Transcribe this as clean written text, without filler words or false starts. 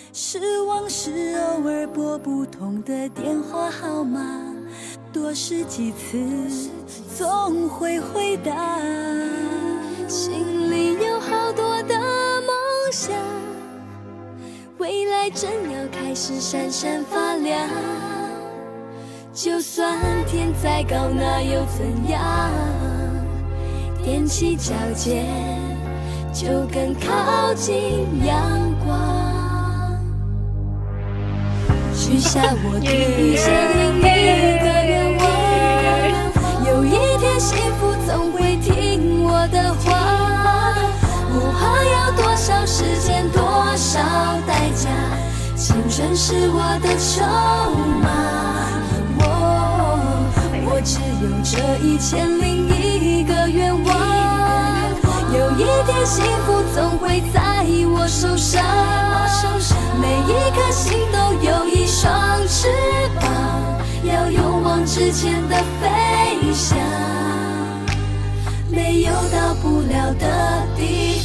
是往事偶尔拨不通的电话号码，多试几次总会回答。心里有好多的梦想，未来正要开始闪闪发亮，就算天再高那又怎样，踮起脚尖就更靠近阳光。许下我第一千零一个愿望，有一天幸福总会听我的话，不怕要多少时间多少代价，青春是我的筹码。我只有这1001个愿望，有一天幸福总会在我手上，每一颗心都有一双翅膀，要勇往直前的飞翔，没有到不了的地方。